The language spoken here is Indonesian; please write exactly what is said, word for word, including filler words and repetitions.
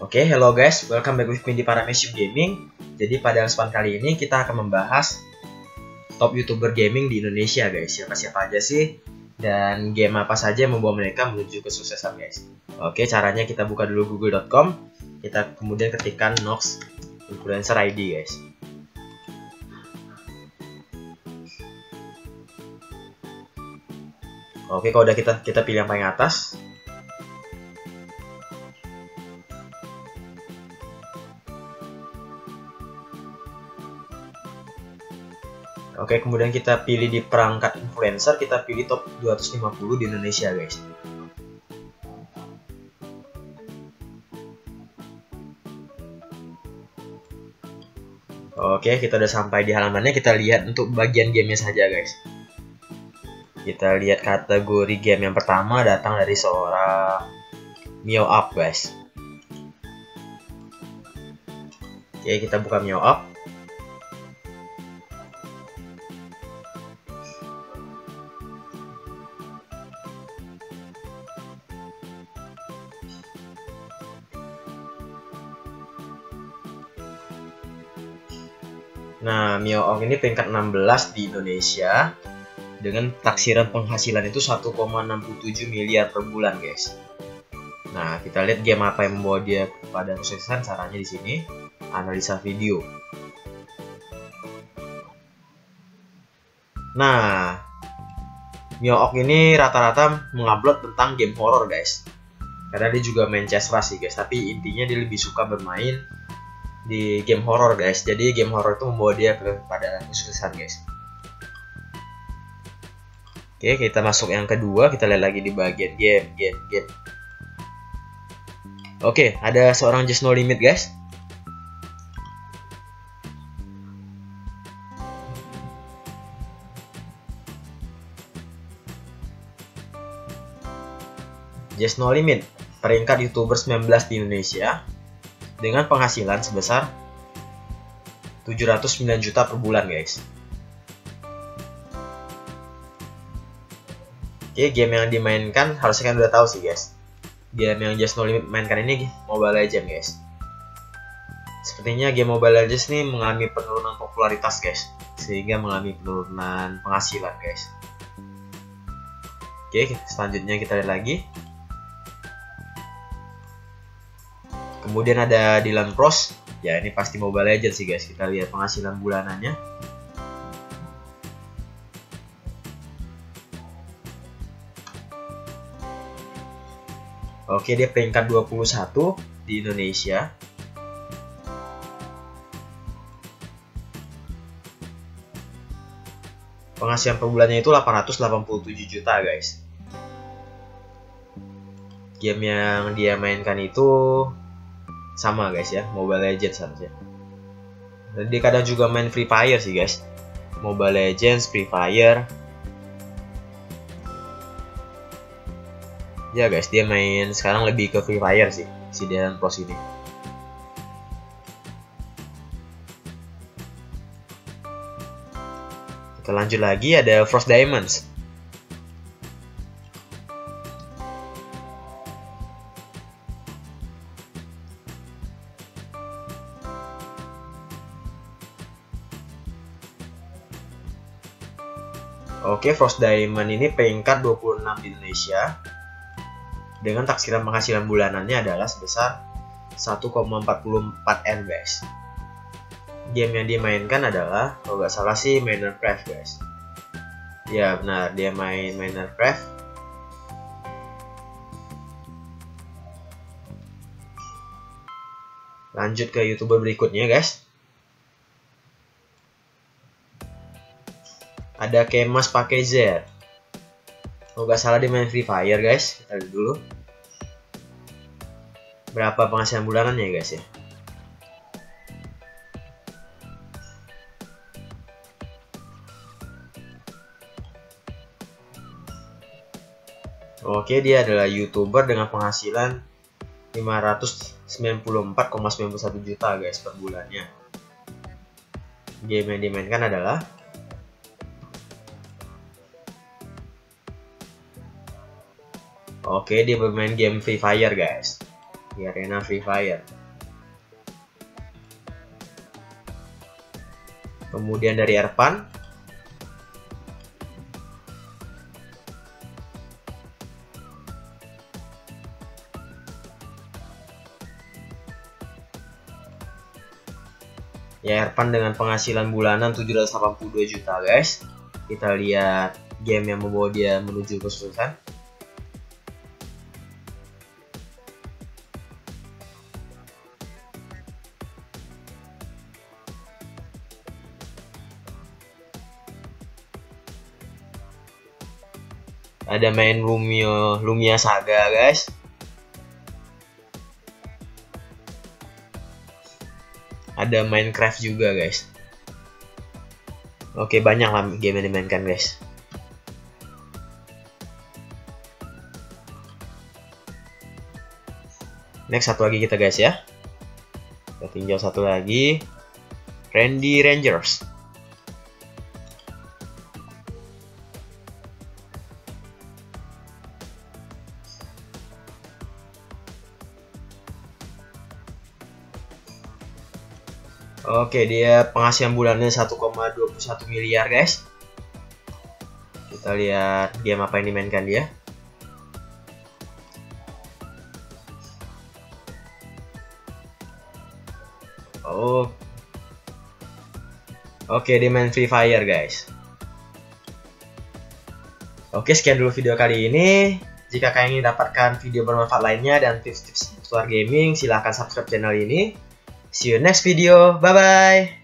Oke, okay, hello guys, welcome back with me di Paramecium Gaming. Jadi pada kesempatan kali ini kita akan membahas top YouTuber gaming di Indonesia guys. Siapa-siapa aja sih dan game apa saja yang membawa mereka menuju kesuksesan guys. Oke, okay, caranya kita buka dulu google dot com. Kita kemudian ketikkan Nox Influencer I D guys. Oke, okay, kalau udah kita kita pilih yang paling atas. Oke, kemudian kita pilih di perangkat influencer, kita pilih top dua ratus lima puluh di Indonesia guys. Oke, kita udah sampai di halamannya, kita lihat untuk bagian gamenya saja guys. Kita lihat kategori game yang pertama datang dari seorang Mioap guys. Oke, kita buka Mioap. Nah, Mioap ini peringkat enam belas di Indonesia dengan taksiran penghasilan itu satu koma enam tujuh miliar per bulan, guys. Nah, kita lihat game apa yang membawa dia pada kesuksesan. Caranya di sini, analisa video. Nah, Mioap ini rata-rata mengupload tentang game horror, guys. Karena dia juga main C S sih, guys. Tapi intinya dia lebih suka bermain di game horror guys. Jadi game horror itu membawa dia kepada kesuksesan guys. Oke, kita masuk yang kedua. Kita lihat lagi di bagian game, game, game. Oke, ada seorang Just No Limit guys. Just No Limit, peringkat YouTuber sembilan belas di Indonesia dengan penghasilan sebesar tujuh ratus sembilan juta per bulan guys. Oke, game yang dimainkan harusnya kan udah tahu sih guys. Game yang Just No Limit mainkan ini Mobile Legends guys. Sepertinya game Mobile Legends ini mengalami penurunan popularitas guys, sehingga mengalami penurunan penghasilan guys. Oke, selanjutnya kita lihat lagi. Kemudian ada Dylan Pros, ya ini pasti Mobile Legends sih guys. Kita lihat penghasilan bulanannya. Oke, dia peringkat dua puluh satu di Indonesia. Penghasilan per bulannya itu delapan ratus delapan puluh tujuh juta guys. Game yang dia mainkan itu sama guys ya, Mobile Legends saja. Jadi kadang juga main Free Fire sih guys. Mobile Legends, Free Fire. Ya guys, dia main sekarang lebih ke Free Fire sih, si Dylan Pros ini. Kita lanjut lagi, ada Frost Diamonds. Oke, Frost Diamond ini peringkat dua puluh enam di Indonesia dengan taksiran penghasilan bulanannya adalah sebesar satu koma empat empat M guys. Game yang dimainkan adalah, kalau nggak salah sih, Minecraft guys. Ya benar, dia main Minecraft. Lanjut ke YouTuber berikutnya guys. Ada Kemas pakai Z. Kalau nggak salah dia main Free Fire guys. Kita lihat dulu berapa penghasilan bulanannya guys ya. Oke, dia adalah YouTuber dengan penghasilan lima ratus sembilan puluh empat koma sembilan satu juta guys per bulannya. Game yang dimainkan adalah Oke, dia bermain game Free Fire guys. di arena Free Fire. Kemudian dari Erpan, ya Erpan dengan penghasilan bulanan tujuh ratus delapan puluh dua juta guys. Kita lihat game yang membawa dia menuju kesuksesan. Ada main Lumia, Lumia Saga guys. Ada Minecraft juga guys. Oke, banyak lah game yang dimainkan guys. Next satu lagi kita guys ya. Kita tinjau satu lagi. Randy Rangers. Oke, dia penghasilan bulannya satu koma dua puluh satu miliar guys. Kita lihat game apa yang dimainkan dia. Oh, oke, dia main Free Fire guys. Oke, sekian dulu video kali ini. Jika kalian ingin dapatkan video bermanfaat lainnya dan tips-tips seputar gaming, silahkan subscribe channel ini. See you next video. Bye bye.